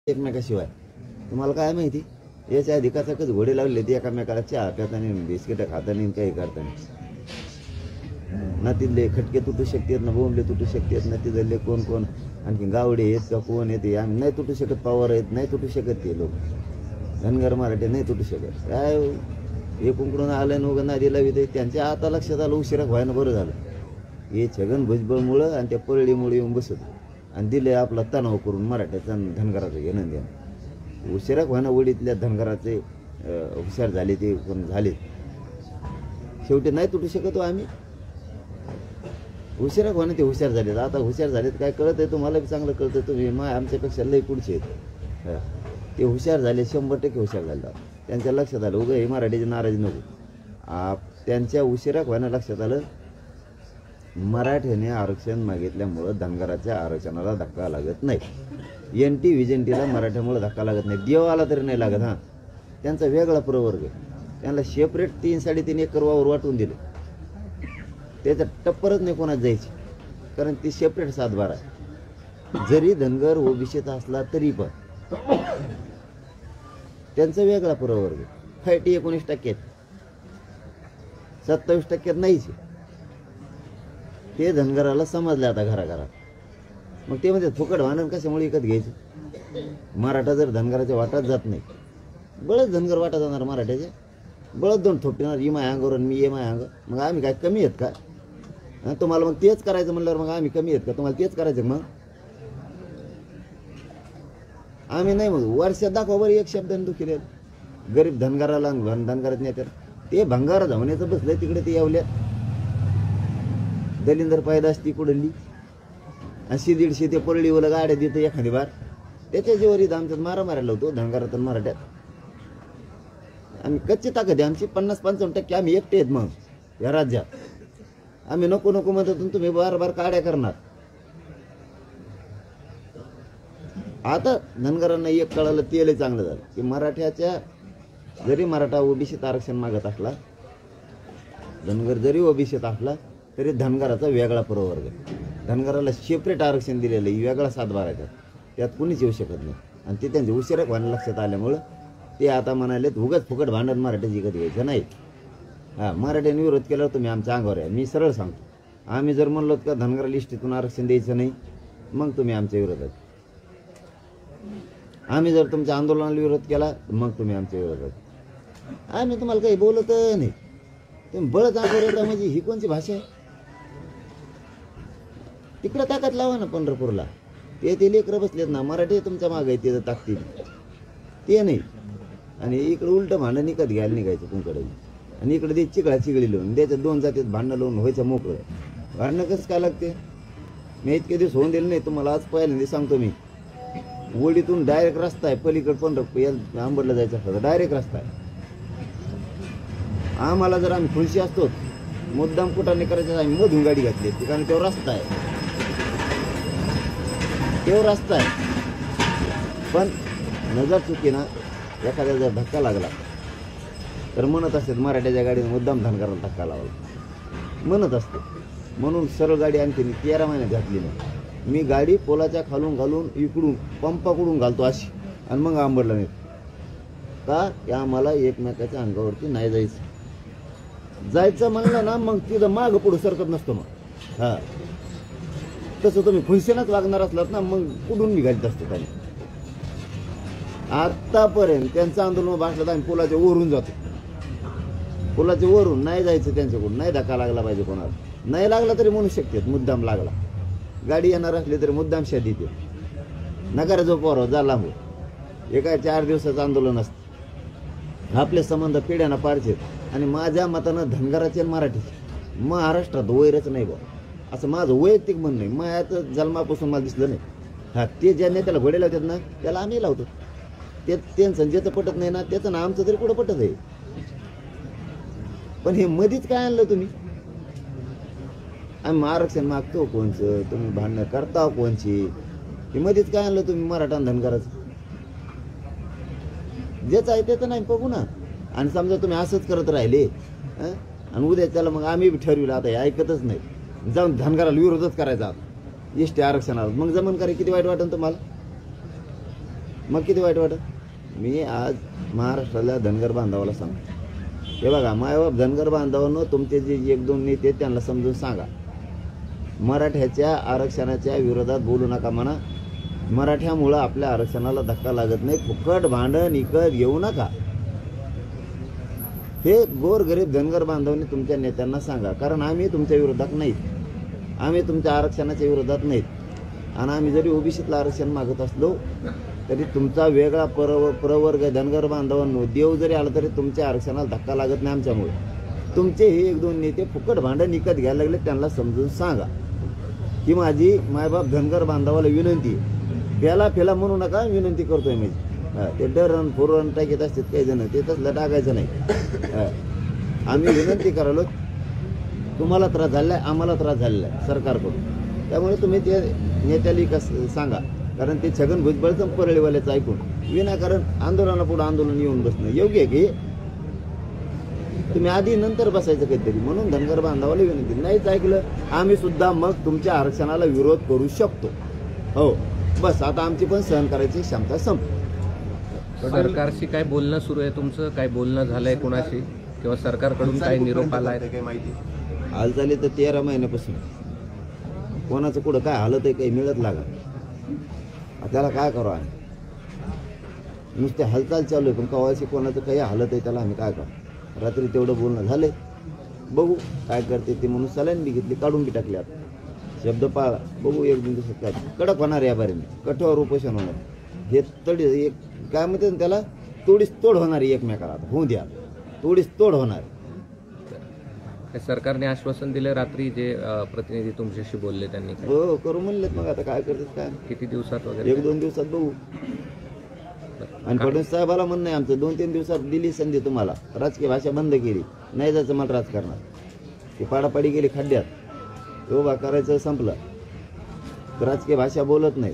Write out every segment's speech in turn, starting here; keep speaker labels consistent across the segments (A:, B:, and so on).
A: एकमेकाशिवाय तुम्हाला काय माहिती याच्या आधी कचाकच घोडे लावले ते एकामेकाला चहा प्यातानी बिस्किट खातानी काही करतानी ना तिथले खटके तुटू शकतात ना बोंबले तुटू शकतात ना तिथले कोण कोण आणखी गावडे आहेत का कोण येते आम्ही नाही तुटू शकत पवार आहेत नाही तुटू शकत ते लोक धनगर मराठे नाही तुटू शकत काय हे कुंकडून आलं नवगं नादी लावित त्यांच्या आता लक्षात आलं उशिरा व्हायनं बरं झालं हे छगन भुजबळमुळं आणि त्या परळीमुळे येऊन बसत आणि दिले आपला तणाव करून मराठ्याचा धनगराचं घेणं देणं उशिरा व्हायनं वडीतल्या धनगराचे हुशार झाले ते कोण झाले शेवटी नाही तुटू शकतो आम्ही हुशार व्हायनं ते हुशार झालेत आता हुशार झालेत काय कळत आहे तुम्हाला बी चांगलं कळतं तुम्ही आमच्यापेक्षा लई पुढचे आहेत ते हुशार झाले 100% हुशार झाले त्यांच्या लक्षात आलं उगं हे मराठीची नाराजी नको त्यांच्या उशिरा व्हायनं लक्षात आलं मराठ्याने आरक्षण मागितल्यामुळं धनगराच्या आरक्षणाला धक्का लागत नाही NT विजंटीला मराठ्यामुळे धक्का लागत नाही देव आला तरी नाही लागत हां त्यांचा वेगळा प्रवर्ग त्यांना सेपरेट 3-3.5 एकर वावर वाटून दिलं त्याचं टप्परच नाही कोणाच जायची कारण ती सेपरेट 7-12 आहे जरी धनगर ओबीसीत असला तरी पण त्यांचा वेगळा प्रवर्ग 19% 27% नाहीच ते धनगराला समजले आता घराघरात मग ते म्हणजे फुकट वाहन कशामुळे विकत घ्यायचं मराठा जर धनगराच्या वाटात जात नाही बळच धनगर वाटा जाणार मराठ्याचे बळच दोन थोपटणार ही माय अंगावर मी ये माय अंग मग आम्ही काय कमी आहेत का तुम्हाला मग तेच करायचं म्हणल्यावर मग आम्ही कमी आहेत का तुम्हाला तेच करायचं मग आम्ही नाही मग वर्षात दाखवा बरं एक शब्द दुखी गरीब धनगराला धनगरात नाही तर ते भंगार धावण्याचं बसलंय तिकडे ते येवल्या दलिंदर पायदास ती कुडली 80-150 ते परळीवर गाड्या देतं एखादी बार त्याच्या जेवरीत आमच्यात मारा मारायला होतो धनगरात मराठ्यात आम्ही कच्ची ताकद आहे आमची 50-55% आम्ही एकटे आहेत मग या राज्यात आम्ही नको नको म्हणतो तुम्ही बार काड्या करणार आता धनगरांना एक कळालं तेलही चांगलं झालं की मराठ्याच्या जरी मराठा ओबीसीत आरक्षण मागत असला धनगर जरी ओबीसीत असला तरी धनगराचा वेगळा प्रवर्ग धनगराला सेपरेट आरक्षण दिलेलं आहे वेगळा 7-12 त्यात कुणीच येऊ शकत नाही आणि ते त्यांच्या उशिरा व्हायला लक्षात आल्यामुळं ते आता म्हणाले उगाच फुकट भांडण मराठ्याची विकत घ्यायचं नाही हां मराठ्याने विरोध केला तुम्ही आमच्या अंगावर आहे मी सरळ सांगतो आम्ही जर म्हणलो का धनगर लिस्टीतून आरक्षण द्यायचं नाही मग तुम्ही आमच्या विरोधात आम्ही जर तुमच्या आंदोलनाला विरोध केला मग तुम्ही आमच्या विरोधात आम्ही तुम्हाला काही बोलत नाही तुम्ही बळच अंगावर येता म्हणजे ही कोणची भाषा आहे तिकडं ताकद लावा ना पंढरपूरला ते लेकरं बसलेत ना मराठी तुमच्या मागे ते ताकतील ते नाही आणि इकडं उलटं भांडण विकत घ्यायला निघायचं तुमकडे आणि इकडे ते चिकळी लावून त्याच्यात 2 जातीत भांडणं लावून व्हायचं मोकळं भांडणं कसं काय लागते मी इतके दिवस होऊन दिलं नाही तुम्हाला आज पहिल्यांदा सांगतो मी वडीतून डायरेक्ट रस्ता आहे पलीकडे पंढरपूर आंबडला जायचं असतं डायरेक्ट रस्ता आहे आम्हाला जर आम्ही खुशी असतो मुद्दाम कुठाने करायचं आम्ही मधून गाडी घातली असती कारण तेव्हा रस्ता आहे पण नजर चुकी ना एखाद्या जर धक्का लागला तर म्हणत असते मराठ्याच्या गाडीने मुद्दाम धनगराला धक्का लावला म्हणत असते म्हणून सरळ गाडी आणखी 13 महिन्यात घातली नाही मी गाडी पोलाच्या खालून घालून इकडून पंपाकडून घालतो अशी आणि मग आंबडला नेतो का की आम्हाला एकमेकाच्या अंगावरती नाही जायचं म्हणलं ना मग तिथं मागं पुढं सरकत नसतो मग हां तसं तुम्ही खुशीनंच वागणार असलात ना मग कुठून निघायचं असतं त्यांनी आतापर्यंत त्यांचं आंदोलन भासलं तर आम्ही पुलाच्या वरून जातो पुलाच्या वरून नाही जायचं त्यांच्याकडून नाही धक्का लागला पाहिजे कोणाला नाही लागला तरी म्हणू शकतात मुद्दाम लागला गाडी येणार असली तरी मुद्दाम शादी ते नकार जो पोराव जा लांबू एका 4 दिवसाचं आंदोलन असतं आपले संबंध पिढ्याना पारचे आणि माझ्या मतानं धनगराचे आणि मराठीचे महाराष्ट्रात वैरच नाही बा असं माझं वैयक्तिक म्हणणं नाही माझ्यात जन्मापासून मला दिसलं नाही हां ते ज्या नेत्याला घोडे लावतात ना त्याला आम्ही लावतो ते त्यांचं ज्याचं पटत नाही ना त्याचं ना आमचं तरी कुठं पटत आहे पण हे मधीच काय आणलं तुम्ही आम्ही आरक्षण मागतो कोणचं तुम्ही भांडणं करता कोणची हे मध्येच काय आणलं तुम्ही मराठा धनगराचं ज्याचं आहे त्याचं नाही बघू ना आणि समजा तुम्ही असंच करत राहिले आणि उद्या त्याला मग आम्ही ठरविलं आता हे ऐकतच नाही जाऊन धनगराला विरोधच करायचा ST आरक्षणाला मग जमन करे किती वाईट वाटेल तुम्हाला मग किती वाईट वाटत. मी आज महाराष्ट्राला धनगर बांधवाला सांगतो, हे बघा मायबाप धनगर बांधवांनो, तुमचे जे 1-2 नेते आहेत त्यांना समजून सांगा, मराठ्याच्या आरक्षणाच्या विरोधात बोलू नका म्हणा. मराठ्यामुळं आपल्या आरक्षणाला धक्का लागत नाही. फुकट भांडण इकत घेऊ नका. हे गोरगरीब धनगर बांधवांनी तुमच्या नेत्यांना सांगा, कारण आम्ही तुमच्या विरोधात नाहीत, आम्ही तुमच्या आरक्षणाच्या विरोधात नाहीत. आणि आम्ही जरी ओबीसीतलं आरक्षण मागत असलो तरी तुमचा वेगळा प्रवर्ग धनगर बांधवांनो देव जरी आला तरी तुमच्या आरक्षणाला धक्का लागत नाही आमच्यामुळे. तुमचे हे 1-2 नेते फुकट भांडण विकत घ्यायला लागले, त्यांना समजून सांगा की माझी मायबाप धनगर बांधवाला विनंती, फेला फेला म्हणू नका, विनंती करतोय मी. ते डरण फोरण टाकीत असतात काही जण, ते तसलं टाकायचं नाही. आम्ही विनंती करालो, तुम्हाला त्रास झाला आहे, आम्हाला त्रास झालेला आहे सरकारकडून, त्यामुळे तुम्ही ते नेत्याला सांगा. कारण ते छगन भुजबळचं परळीवाल्याचं ऐकून विनाकारण आंदोलनापुढं आंदोलन येऊन बसणं योग्य आहे की? तुम्ही आधी नंतर बसायचं काहीतरी. म्हणून धनगर बांधवाला विनंती, नाहीच ऐकलं आम्ही सुद्धा मग तुमच्या आरक्षणाला विरोध करू शकतो. हो बस, आता आमची पण सहन करायची क्षमता संपली.
B: सरकारशी काय बोलणं सुरू आहे तुमचं? काय बोलणं झालंय कोणाशी, किंवा सरकारकडून काय निरोप आलाय? काही माहिती
A: हालचाली तर 13 महिन्यापासून कोणाचं कुठं काय हालत आहे काही मिळत लागा. त्याला काय करू आम्ही? नुसते हालचाल चालू आहे, पण कवाशी कोणाचं काही हालत आहे त्याला आम्ही काय करू? रात्री तेवढं बोलणं झालंय, बघू काय करते ते. म्हणून सलाईन बी घेतली, काढून बी टाकली. आता शब्द पाळा, बघू 1-2 दिवसात काय कडक होणार या बारे मी, कठोर उपोषण होणार. हे तडी एक काय म्हणते त्याला, तोडीस तोड होणार एकमेकाला. आता होऊ द्या, तोडीस तोड होणार.
B: सरकारने आश्वासन दिलं रात्री, जे प्रतिनिधी तुमच्याशी बोलले त्यांनी काय?
A: हो करू म्हणलेत, मग आता काय करतात काय,
B: किती दिवसात वगैरे?
A: 1-2 दिवसात बघू. आणि फडणवीस साहेबाला म्हणणं आहे आमचं, 2-3 दिवसात दिली संधी तुम्हाला, राजकीय भाषा बंद केली, नाही जायचं मला राजकारणात. ती पाडापाडी गेली खड्ड्यात, उभा करायचं संपलं, राजकीय भाषा बोलत नाही.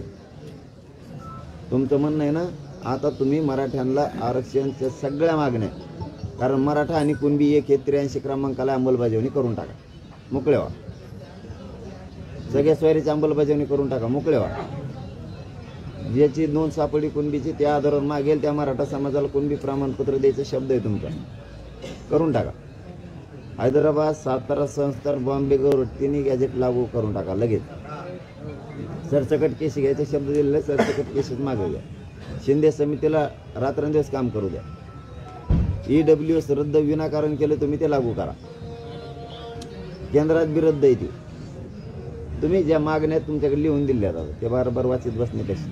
A: तुमचं म्हणणं आहे ना, आता तुम्ही मराठ्यांना आरक्षणच्या सगळ्या मागण्या, कारण मराठा आणि कुणबी एक हे 83 क्रमांकाला अंमलबजावणी करून टाका, मोकळे व्हा. सगळ्या स्वारीची अंमलबजावणी करून टाका, मोकळे व्हा. ज्याची नोंद सापडी कुणबीची त्या आधारावर मागेल त्या मराठा समाजाला कुणबी प्रमाणपत्र द्यायचा शब्द आहे तुमचा, करून टाका. हैदराबाद, सातारा संस्थान, बॉम्बे गव्हर्नमेंट तिन्ही गॅजेट लागू करून टाका लगेच. सरसकट केस घ्यायचे शब्द दिलेले, सरसकट केसेस मागे घ्या. शिंदे समितीला रात्रंदिवस काम करू द्या. EWS रद्द विनाकारण केलं तुम्ही, ते लागू करा. केंद्रात बी रद्द येते. तुम्ही ज्या मागण्या तुमच्याकडे लिहून दिल्या जातात ते बारबार वाचित बसण्यापेक्षा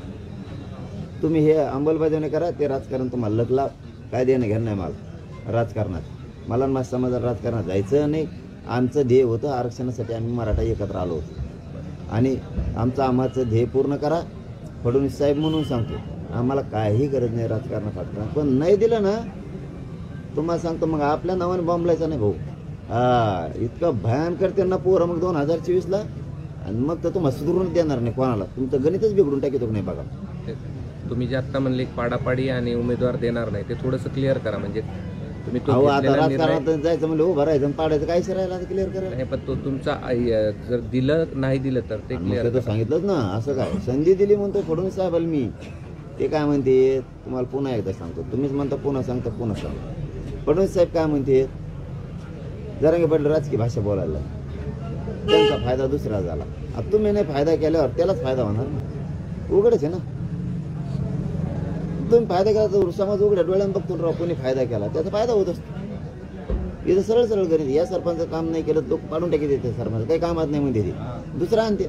A: तुम्ही हे अंमलबजावणी करा. ते राजकारण तुम्हाला लगला, काय देणं घेणं नाही मला राजकारणात. मला माझ्या समाजात राजकारणात जायचं नाही. आमचं ध्येय होतं आरक्षणासाठी, आम्ही मराठा एकत्र आलो होतो आणि आमचं ध्येय पूर्ण करा. फडणवीस साहेब म्हणून सांगतो, आम्हाला काही गरज नाही राजकारणात फाटणार, पण नाही दिलं ना तुम्हाला सांगतो मग आपल्या नावाने बॉम्बलायचा नाही भाऊ. इतकं भयानकर त्यांना पोरं मग 2024ला, आणि मग तर तुम्हाला सुधरून देणार नाही कोणाला. तुमचं गणितच बिघडून टाकतो नाही बघा.
B: तुम्ही जे आत्ता म्हणले पाडापाडी आणि उमेदवार देणार नाही, ते थोडंसं क्लिअर करा. म्हणजे तुम्ही
A: आता राजकारणात जायचं म्हणजे उभं राहायचं पाडायचं काय राहिला क्लिअर करायला
B: नाही, पण तो तुमचा जर दिलं नाही दिलं तर ते क्लिअर
A: सांगितलंच ना. असं काय संधी दिली म्हणतो फडणवीस साहेबाला मी, ते काय म्हणते तुम्हाला पुन्हा एकदा सांगतो. तुम्हीच म्हणता पुन्हा सांगता, पुन्हा सांगतो. फडणवीस साहेब काय म्हणते, जरांगे पाटील राजकीय भाषा बोलायला, त्यांचा फायदा दुसरा झाला. आता तुम्ही नाही फायदा केल्यावर त्यालाच फायदा होणार ना, उघडच आहे ना. तुम्ही फायदा केला तर समाज उघड्या डोळ्यानं बघतो राव, कोणी फायदा केला त्याचा फायदा होत असतो. इथं सरळ सरळ करीत, या सरपंच काम नाही केलं तो पाडून टाकी देते सरपंच, काही कामात नाही म्हणते ते, दुसरा आणते.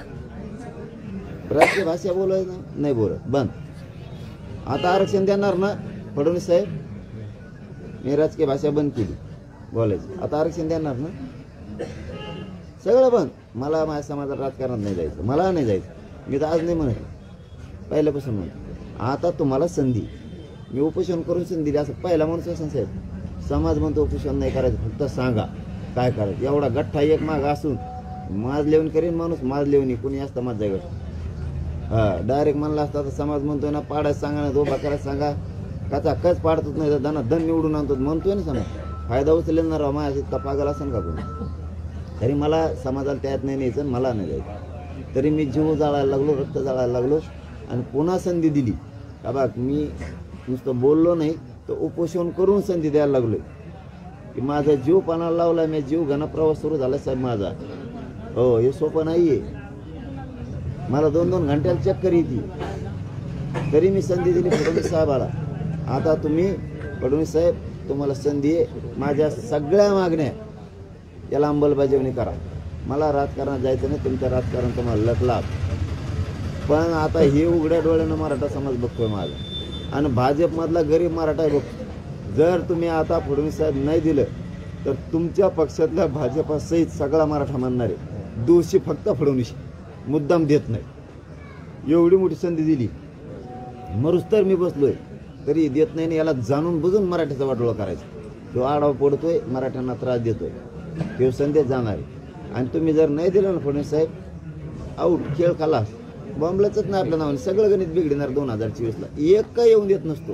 A: राजकीय भाषा बोलायचं नाही बोलत, बंद. आता आरक्षण देणार ना फडणवीस साहेब, मी राजकीय भाषा बंद केली बोलायची, आता आरक्षण देणार ना, सगळं बंद. मला माझ्या समाजात राजकारणात नाही जायचं, मला नाही जायचं. मी तर आज नाही म्हणत, पहिल्यापासून म्हणतो. आता तुम्हाला संधी, मी उपोषण करून संधी दिली असं पहिला माणूस असं साहेब. समाज म्हणतो उपोषण नाही करायचं, फक्त सांगा काय करायचं. एवढा गठ्ठा एक माग असून माज लेवून करीन माणूस, माज लेवणी कोणी असतं माझ जायचं. डायरेक्ट म्हणला असता तर समाज म्हणतोय ना पाडायचं सांगा, ना उभा करायचं सांगा, काचा कच पाडतच नाही, दना दन निवडून आणतो म्हणतोय ना समाज. फायदा उचलणार माझ्या इतका पागल असेल का कोणी. तरी मला समाजाला त्यात नाही न्यायचं, मला नाही जायचं. तरी मी जीव जाळायला लागलो, रक्त जाळायला लागलो, आणि पुन्हा संधी दिली का बघ मी नुसतं बोललो नाही तर उपोषण करून संधी द्यायला लागलोय की माझा जीव पाण्याला लावला, मी जीव घन प्रवास सुरू झाला साहेब माझा. हो, हे सोपं नाहीये. मला 2-2 घंट्याला चक्कर येते, तरी मी संधी दिली फडणवीस साहेबाला. आता तुम्ही फडणवीस साहेब, तुम्हाला संधी आहे, माझ्या सगळ्या मागण्या याला अंमलबजावणी करा. मला राजकारणात जायचं नाही, तुमचं राजकारण तुम्हाला लकलाप. पण आता हे उघड्या डोळ्यानं मराठा समाज बघतोय माझा, आणि भाजपमधला गरीब मराठा बघतो. जर तुम्ही आता फडणवीस साहेब नाही दिलं तर तुमच्या पक्षातल्या भाजपासहित सगळा मराठा मानणार आहे. दोषी फक्त फडणवीस, मुद्दाम देत नाही. एवढी मोठी संधी दिली, मरूस तर मी बसलोय तरी देत नाही. याला जाणून बुजून मराठ्याचा वाटोळा करायचा. तो आडावा पडतोय, मराठ्यांना त्रास देतोय, तो संदेश जाणार आहे. आणि तुम्ही जर नाही दिलं ना फडणवीस साहेब, आऊट, खेळ खाला. बॉम्बलाच नाही आपल्या नावाने, सगळं गणित बिघडणार 2024ला. एक काही येऊन देत नसतो.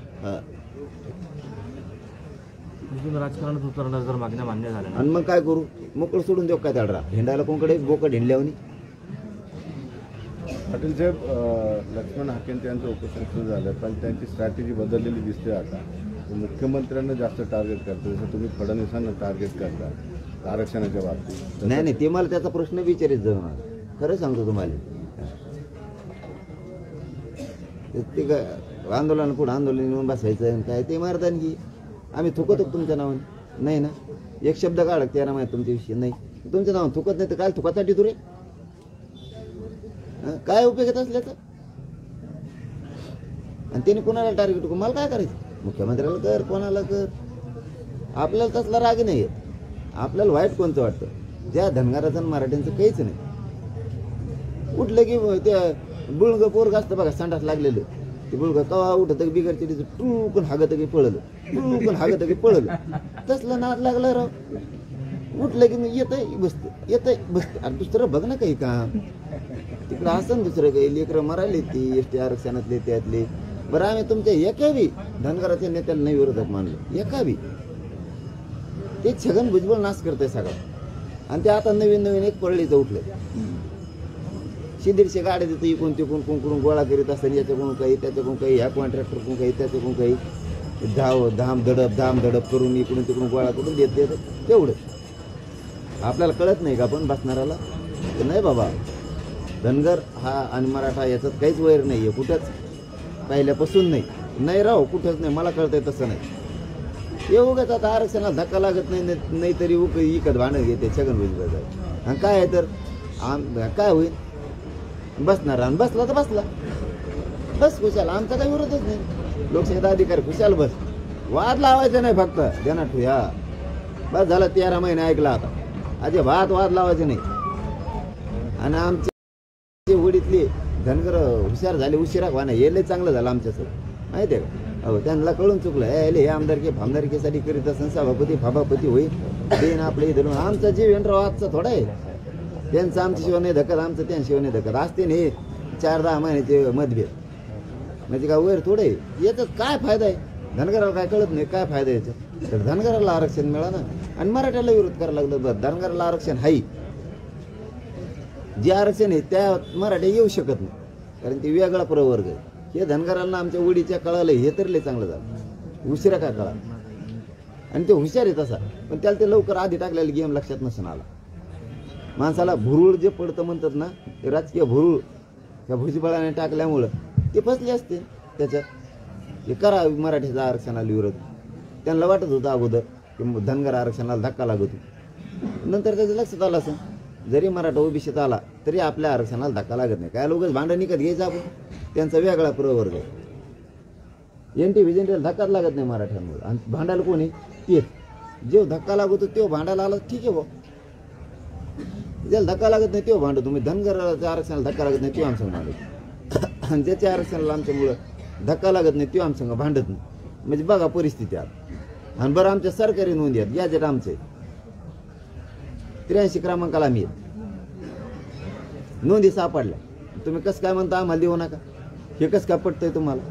C: राजकारणात उतरणार जर मागण्या मान्य झाल्या
A: आणि मग काय करू? मोकळं सोडून देऊ काय त्याला? हिंडायला कोणकडे बोकड हिंडल्यावनी.
D: पाटील साहेब, लक्ष्मण हाकेंचे यांचं उपोषण सुरू झालं, पण त्यांची स्ट्रॅटेजी बदललेली दिसते. आता मुख्यमंत्र्यांना जास्त टार्गेट करतो, जसं तुम्ही फडणवीसांना टार्गेट करता आरक्षणाच्या बाबतीत.
A: नाही, ते मला त्याचा प्रश्न विचारित जाणार. खरं सांगतो तुम्हाला, ते काय आंदोलन पुढे आंदोलन येऊन बसायचं काय ते मारतान की आम्ही थुकतो तुमच्या नावाने? नाही ना, एक शब्द काढ त्याला माहिती तुमच्याविषयी नाही. तुमच्या नावाने थुकत नाही तर काय थुकासाठी तुरे? काय उपयोग येत असल्याचं? आणि त्याने कोणाला टार्गेट करू? मला काय करायचं? मुख्यमंत्र्याला कर, कोणाला कर. आपल्याला तसला राग नाही येत. आपल्याला वाईट कोणतं वाटतं? ज्या धनगराचं आणि मराठ्यांचं काहीच नाही. उठलं की ते बुळग पोरग असतं बघा, संडास लागलेलं, ते बुळग कवा उठत बिगडते टूकून हागत की पळलं, टूकून हागत की पळलं. तसलं नाद लागलं राव. उठलं की येतंय बसतं, येतंय बसतं. आणि दुसरं बघ ना काही काम तिकडं असं दुसरं काही. लेकरं मरायले ती एसटी आरक्षणातले त्यातले. बरं, आम्ही तुमच्या एका बी धनगराच्या नेत्याला नाही विरोधात मानलं, एका बी. ते छगन भुजबळ नाश करतंय सगळं. आणि ते आता नवीन एक परळीचं उठलं. 100-150 गाड्या देतं, इकडून तिकडून कुंकडून गोळा करीत असताना याच्याकडून काही, त्याच्याकडून काही, ह्या कॉन्ट्रॅक्टरकडून काही, त्याच्याकडून काही, धाम धडप करून इकडून तिकडून गोळा करून देत तेवढं. आपल्याला कळत नाही का पण बसणाऱ्याला? नाही बाबा, धनगर हा आणि मराठा याच्यात काहीच वैर नाही आहे कुठंच, पहिल्यापासून नाही राव, कुठंच नाही. मला कळतंय तसं नाही. उगाच आता आरक्षणाला धक्का लागत नाही तरी इकत भांडण घेते छगन भुजबळ. आणि काय आहे तर काय होईल? बसणार आणि बसला तर बसला, बस खुशाल. आमचा काही विरोधच नाही. लोकशाहीचा अधिकार, खुशाल बस. वाद लावायचा नाही फक्त, देणार ठू. ह्या बस झालं, 13 महिने ऐकला. आता अजिबात वाद लावायचे नाही. आणि आमचे वडीतले धनगर हुशार झाले, उशिरा व्हाना, हे लय चांगलं झालं आमच्यासोबत, माहिती आहे का? हो, त्यांना कळून चुकलं. हे आमदारकीसाठी करीत असं सभापती होईल देईन आपल्या इथं. आमचा जीव येणार आजचा थोडा आहे. त्यांचं आमच्याशिवाय नाही धकत, आमचं त्यांशिवाय नाही धकत. असते ना हे 4-10 महिन्याचे मतभेद, म्हणजे काय वैर थोडं आहे. याचा काय फायदा आहे? धनगराला काय कळत नाही काय फायदा याचा? तर धनगराला आरक्षण मिळा ना. आणि मराठ्याला विरोध करायला लागलं. बरं, धनगराला आरक्षण आहे, जे आरक्षण आहे त्या मराठ्या येऊ शकत नाही, कारण ते वेगळा प्रवर्ग आहे. हे धनगरांना आमच्या वडीच्या कळालं, हे तर लय चांगलं झालं. उशिरा काय कळा? आणि ते हुशार आहे तसा, पण त्याला ते लवकर आधी टाकलेलं गेम लक्षात नसून आला. माणसाला भुरूळ जे पडतं म्हणतात ना, ते राजकीय भुरूळ त्या भुजबळाने टाकल्यामुळं ते फसले असते त्याच्यात. हे करा मराठीचा आरक्षणाला विरोध. त्यांना वाटत होतं अगोदर की धनगर आरक्षणाला धक्का लागतो. नंतर त्याचं लक्षात आलं असं, जरी मराठा ओबीसीत आला तरी आपल्या आरक्षणाला धक्का लागत नाही. काय लोकच भांडण निकत घ्यायचं आपण, त्यांचा वेगळा प्रवर्ग आहे. NT-VJNTला धक्काच लागत नाही मराठ्यांमुळे. आणि भांडायला कोणी तेच, जेव धक्का लागतो तेव्हा भांडायला आला ठीक आहे भाऊ. ज्याला धक्का लागत नाही तेव्हा भांडतो. तुम्ही धनगराच्या आरक्षणाला धक्का लागत नाही तेव्हा आमचं भांडत, आणि ज्याच्या आरक्षणाला आमच्यामुळं धक्का लागत नाही तेव्हा आमचं भांडत नाही. म्हणजे बघा परिस्थिती आता. आणि बरं, आमच्या सरकारी नोंदी आहेत, गॅजेट आमचे 83 क्रमांकाला आम्ही नोंदी सापडल्या. तुम्ही कसं काय म्हणता आम्हाला देऊ नका? हे कसं काय पटतंय तुम्हाला?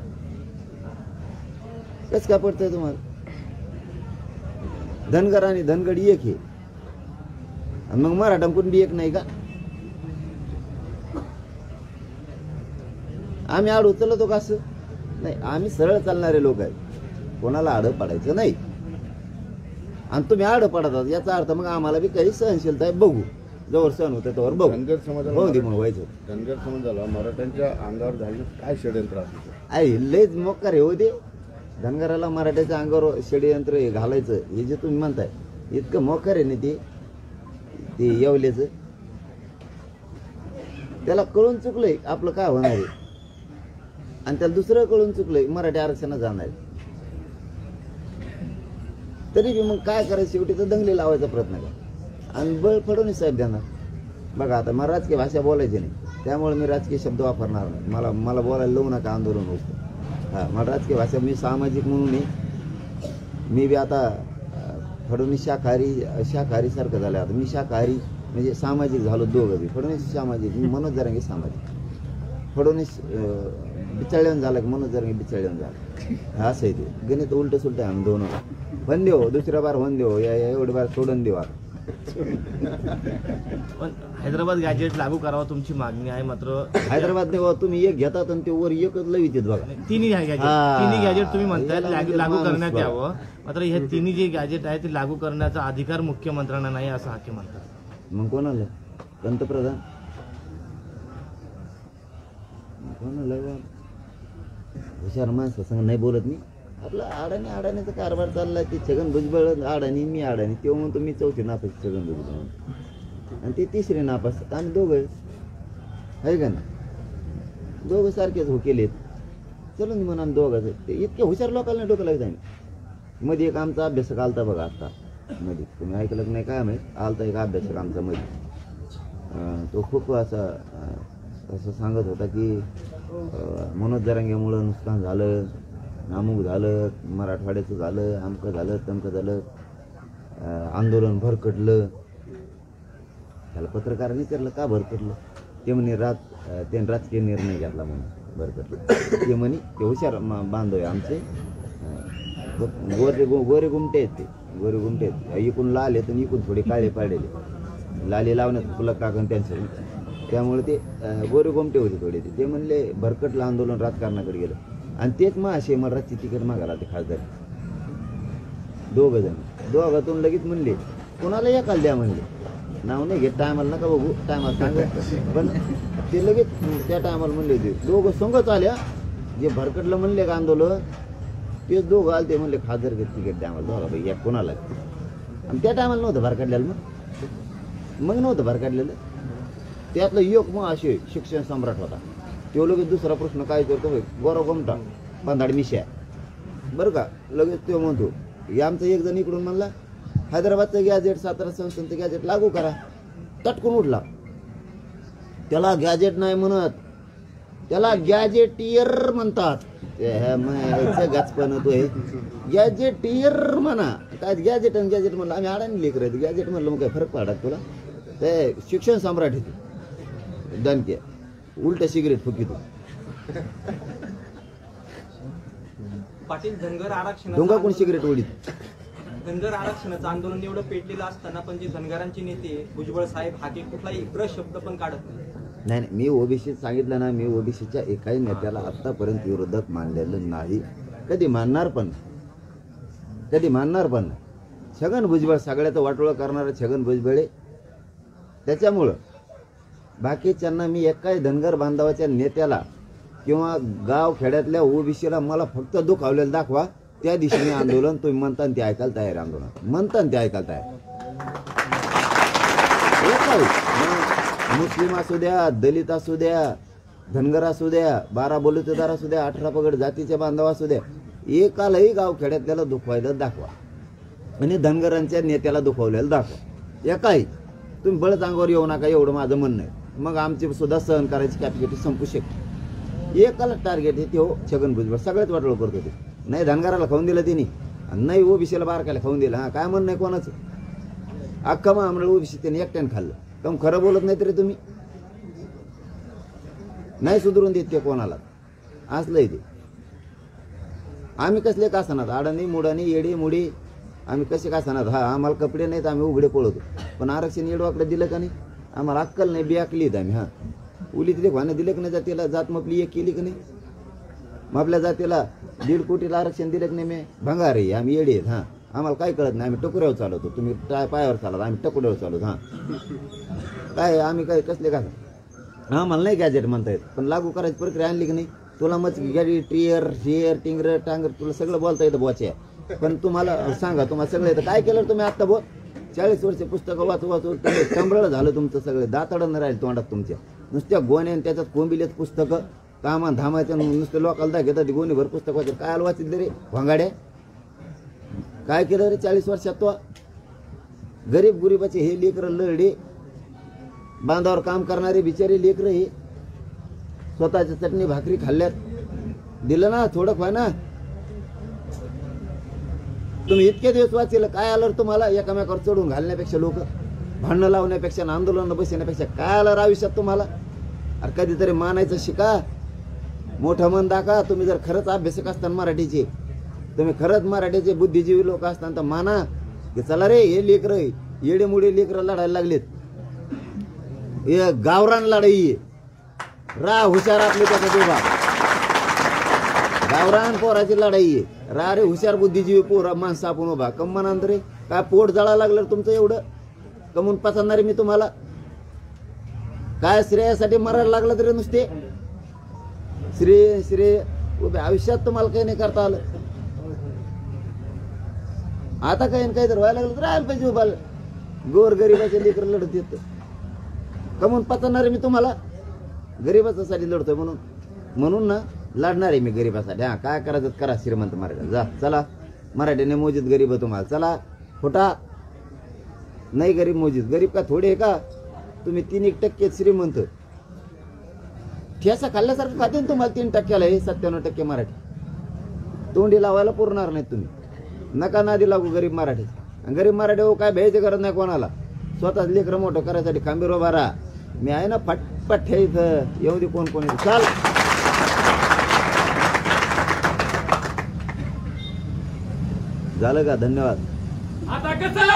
A: कसं काय पटतंय तुम्हाला? धनगर आणि धनगडी एक हे, आणि मग मराठा कुठून बी एक नाही का? आम्ही आड उचलतो का असं नाही, आम्ही सरळ चालणारे लोक आहेत, कोणाला आडं पाडायचं नाही. आणि तुम्ही आडं पडतात याचा अर्थ मग आम्हाला बी काही सहनशीलता आहे, बघू जवळ सहन होतं त्यावर बघू.
D: धनगर
A: हो दे
D: समाजाला
A: म्हणून व्हायचं.
D: धनगर समाजाला मराठ्यांच्या अंगावर झालेलं काय षडयंत्र असतं?
A: आहे लयच मोकार हे होते. धनगराला मराठ्याच्या अंगावर षडयंत्र हे घालायचं हे जे तुम्ही म्हणताय इतकं मोकार आहे ना ते येवल्याचं. त्याला कळून चुकलंय आपलं काय होणार आहे, आणि त्याला दुसरं कळून चुकलंय मराठी आरक्षणात जाणार आहे. तरी बी मग काय करायचं, शेवटी तर दंगली लावायचा प्रयत्न करा आणि बळ फडणवीस साहेब देणार. बघा आता मला राजकीय भाषा बोलायची नाही, त्यामुळे मी राजकीय शब्द वापरणार नाही. मला बोलायला लावू नका आंदोलन होतं. हां, मला राजकीय भाषा, मी सामाजिक म्हणून मी बी आता फडणवीस शाकाहारी सारखं झालं. आता मी शाकाहारी म्हणजे सामाजिक झालो दोघं बी. फडणवीस सामाजिक, मनोज जरांगे सामाजिक. फडणवीस बिचाळ्यान झाला की मनोज जरांगे बिचाळ्यान झाला, असं आहे ते गणित उलट सुलट आहे. आम्ही दोन वन देऊ, दुसऱ्या बार वन देऊ, एवढी बार सोडून देऊ.
C: पण हैदराबाद गॅजेट लागू करावं तुमची मागणी आहे, मात्र
A: हैदराबाद देवा तुम्ही एक घेतात आणि ते वर एकच लवित बघा.
C: तिन्ही गॅजेट तुम्ही म्हणताय लागू करण्यात
A: बघा.
C: यावं, मात्र हे तिन्ही जे गॅजेट आहे ते लागू करण्याचा अधिकार मुख्यमंत्र्यांना नाही असं हाके म्हणतात.
A: मग कोणाला? पंतप्रधान कोणाला? हुशार माणसं संग नाही बोलत मी. आपला अडाणीचा कारभार चाललाय. ते छगन भुजबळ अडाणी, मी अडाणी. तेव्हा म्हणतो मी चौथी नापास छगन भुजबळ आणि ते तिसरे नापास. आणि दोघं आहे का ना, दोघं सारखेच हो केलेत. चलून म्हणा दोघं ते इतके हुशार लोकांना डोकं लागत आहे. मध्ये एक आमचा अभ्यासक आलता बघा आता मध्ये, तुम्ही ऐकलं की नाही काय माहीत, आलता एक अभ्यासक आमचा मध्ये. तो खूप असं सांगत होता की मनोज जरांगेमुळं नुकसान झालं, अमुक झालं, मराठवाड्याचं झालं, अमकं झालं, तमकं झालं, आंदोलन भरकटलं. त्याला पत्रकारांनी विचारलं का भरकटलं? ते म्हणे त्याने राजकीय निर्णय घेतला म्हणून भरकटलं. ते म्हणे ते हुशार बांधव आहे आमचे, गोरे गुमटे आहेत. ते गोरे गुमटे आहेत, इकून लाल आहेत आणि इकून थोडे काळे पाडलेले, लाली लावण्यात फुलं टाकून त्यांचं, त्यामुळे ते गोरे गुमटे होते थोडे. ते म्हणले भरकटलं आंदोलन राजकारणाकडे गेलं. आणि तेच महाशय महाराजची तिकीट मागायला ते खासदार दोघातून लगेच म्हणले कोणाला एकाला द्या म्हणले. नाव नाही घेत, टायमाला नका बघू, टायमाला सांगत. पण ते लगेच त्या टायमाला म्हणले होते दोघं संघच आल्या. जे भरकटलं म्हणले का आंदोलन तेच दोघं आले. ते म्हणले खासदार घेत तिकीट द्या आम्हाला दोघा भाई, या कोणाला. आणि त्या टायमाला नव्हतं भरकटलेलं, मग नव्हतं भरकटलेलं. त्यातलं एक महाशय शिक्षण सम्राट होता. तो लगेच दुसरा प्रश्न काय करतो, गोरा गोमटा बांधाड मिश्या बरं का. लगेच तो म्हणतो हे आमचं एक जण इकडून म्हणला हैदराबादचं गॅजेट, सातारा संस्थांचं गॅजेट लागू करा. तटकून उठला. त्याला गॅजेट नाही म्हणत, त्याला गॅजेटियर म्हणतात. गाचपण होतोय, गॅजेटियर म्हणा. काय गॅजेट आणि गॅजेट म्हणलं, आम्ही अडाणी लेकर गॅजेट म्हणलं मग काय फरक पडत तुला. ते शिक्षण सम्राट येते दणके उलट सिगरेट फुकितो.
E: पाटील धनगर
A: डोंगा कोण सिगरेट ओढीत.
E: धनगर आरक्षणाचं आंदोलन एवढं पेटलेलं असताना पण जे धनगरांचे नेते भुजबळ साहेब हाके कुठलाही इकडं शब्द पण काढत
A: नाही. मी ओबीसी सांगितलं ना, मी ओबीसीच्या एकाही नेत्याला आतापर्यंत विरोधक मानलेलं नाही, कधी मानणार पण छगन भुजबळ सगळ्याचं वाटोळं करणारं छगन भुजबळे. त्याच्यामुळं बाकीच्यांना मी एकाही धनगर बांधवाच्या नेत्याला किंवा गाव खेड्यातल्या ओबीसीला मला फक्त दुखावलेलं दाखवा, त्या दिशेने आंदोलन तुम्ही म्हणता ते ऐकायला तयार. आंदोलन म्हणता ते ऐकायला तयार. मुस्लिम असू द्या, दलित असू द्या, धनगर असू द्या, 12 बलुतेदार असू द्या, 18 पगड जातीचे बांधव असू द्या, एकालाही गाव खेड्यातल्याला दुखवायला दाखवा आणि धनगरांच्या नेत्याला दुखवलेलं दाखवा. एकाही तुम्ही बळच अंगावर येऊ नका, एवढं माझं म्हणणं आहे. मग आमची सुद्धा सहन करायची कॅपॅसिटी संपू शकते. एकाला टार्गेट आहे ते छगन भुजबळ सगळ्यात वाटोळ करत होते. नाही धनगराला खाऊन दिलं त्यांनी, नाही ओबीसीला बारकायला खाऊन दिलं. हा काय म्हणणं आहे कोणाचं? अख्खा महामंडळ ओबीसी त्यांनी एकट्यानं खाल्लं. कम खरं बोलत नाही तरी तुम्ही नाही सुधरून देत ते कोणाला. असलंय ते. आम्ही कसले कासनात अडाणी मुडाणी येडी मुडी आम्ही कसे कासनात. हा आम्हाला कपडे नाहीत, आम्ही उघडे पळवतो. पण आरक्षण येडवाकडे दिलं का नाही, आम्हाला अक्कल नाही, बियाकलीत आम्ही. हा उलीतले व्हानं दिलं की नाही जातीला? जात मग आपली एक केली की नाही? मग आपल्या जातीला 1.5 कोटीला आरक्षण दिलं की नाही? मी भंगार आहे, आम्ही येडे आहेत. हां, आम्हाला काय कळत नाही, आम्ही टकुऱ्यावर चालवतो, तुम्ही पायावर चालवतो, आम्ही टकुऱ्यावर चालवतो. हां, काय आम्ही काय कसले का? आम्हाला नाही गॅजेट म्हणता येत, पण लागू करायची प्रक्रिया आणली की नाही? तुला मग गाडी टियर शेअर टिंगर टांगर तुला सगळं बोलता येतं बोच्या, पण तुम्हाला सांगा तुम्हाला सगळं येतं. काय केलं तुम्ही आत्ता बोल? 40 वर्ष पुस्तकं वाचू कंबरळ झालं तुमचं, सगळं दाताडं न राहील तोंडात तुमच्या. नुसत्या गोण्यान त्याच्यात कोंबिलेत पुस्तकं, कामा धामाच्या नुसतं लोकांना दाखवतात गोणीभर पुस्तक वाचत. काय वाचितलं रे भंगाड्या? काय केलं रे 40 वर्षात? तो गरीब गुरीबाचे हे लेकरं लढे, बांधावर काम करणारे बिचारे लेकरं हे स्वतःच्या चटणी भाकरी खाल्ल्यात. दिलं ना थोडं खा ना. तुम्ही इतके दिवस वाचेल, काय आलं तुम्हाला? एकामेकावर चढून घालण्यापेक्षा, लोक भांडणं लावण्यापेक्षा, आंदोलन बसण्यापेक्षा काय आलं आयुष्यात तुम्हाला? अरे कधीतरी मानायचं शिका, मोठं मन दाखवा. तुम्ही जर खरंच अभ्यासक असताना मराठीचे, तुम्ही खरंच मराठीचे बुद्धिजीवी लोक असताना तर माना की चला रे हे लेकरं येडेमुळे लेकरं लढायला लागलेत, हे गावरान लढाई आहे, रा हुशार आपले त्याचा देवा, गावरान पोराची लढाई आहे. रा रे हुशार बुद्धिजीवी पोरा माणसं आपण उभा. कम्मानंतर रे काय पोट जळा लागलं तुमचं एवढं? कमून पसंदणारे मी तुम्हाला काय श्रेयासाठी मरायला लागलं तरी नुसते श्रेय उभे. आयुष्यात तुम्हाला काही नाही करता आलं. आता काही काही तर व्हायला लागलं तर राहायला पाहिजे उभा. गोर गरीबाचे लेकर लढत येत, कमून पचणार मी तुम्हाला? गरीबासाठी लढतोय म्हणून ना लढणार आहे मी गरीबासाठी. हा, काय करायचं करा श्रीमंत मराठी. जा चला, मराठीने मोजीत गरीब तुम्हाला. चला फुटा, नाही गरीब मोजीत. गरीब का थोडे आहे का? तुम्ही 3% श्रीमंत. ठेसा खाल्ल्यासारखं खाते ना तुम्हाला 3%ला. हे 97% मराठी तोंडी लावायला पुरणार नाहीत तुम्ही. नका नादी लागू गरीब मराठी. गरीब मराठी हो काय भ्यायची गरज नाही कोणाला. स्वतःच लेकरं मोठं करायसाठी खंबीर उभा राहा. मी आहे ना फटफट इथं येऊ दे कोण कोण. चाल झालं का? धन्यवाद.
F: आता कसं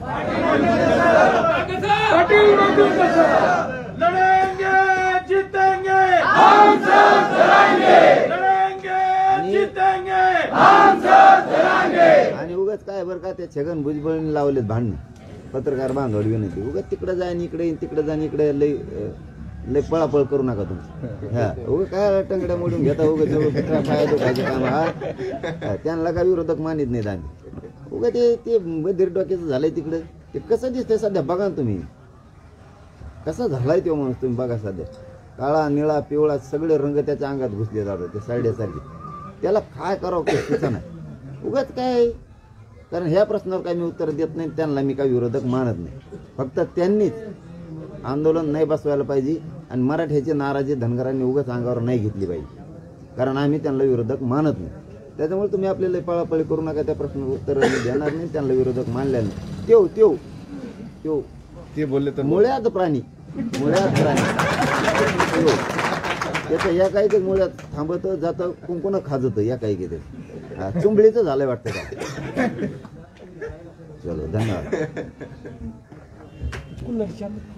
F: लढेंगे जीतेंगे हम साथ लढेंगे, लढेंगे जीतेंगे हम साथ लढेंगे.
A: आणि उगाच काय बरं का ते छगन भुजबळीने लावलेत भांडणं, पत्रकार बांधवड विनंती. उगाच तिकडे जाईन इकडे येईन, तिकडे जाईन इकडे, लय पळापळ करू नका तुम्ही. हा, उगा काय टंगड्या मोडून घेता, उगाच पाया दुखायचं काम. हा, त्यांना काय विरोधक मानित नाहीत आम्ही. उगा ते बधीर डोक्याचं झालंय तिकडे. ते कसं दिसतंय सध्या बघा ना तुम्ही, कसा झालाय तो माणूस तुम्ही बघा सध्या. काळा निळा पिवळा सगळे रंग त्याच्या अंगात घुसले जातात, ते सारखे. त्याला काय करावं काही सुचना. उगाच काय, कारण ह्या प्रश्नावर काय मी उत्तर देत नाही. त्यांना मी काय विरोधक मानत नाही. फक्त त्यांनीच आंदोलन नाही बसवायला पाहिजे आणि मराठ्याची नाराजी धनगरांनी उगाच अंगावर नाही घेतली पाहिजे, कारण आम्ही त्यांना विरोधक मानत नाही. त्याच्यामुळे तुम्ही आपल्याला पळापळी करू नका. त्या प्रश्नावर उत्तर देणार नाही, त्यांना विरोधक मानल्या नाही. त्यो
D: ते बोलले तर
A: मुळ्यात प्राणी, मुळ्यात प्राणी त्याचं या काही ते मुळ्यात थांबत जातं, कुंकुन खाजत या काही ते चुंबळीचं झालंय वाटतं का. चलो धन्यवाद.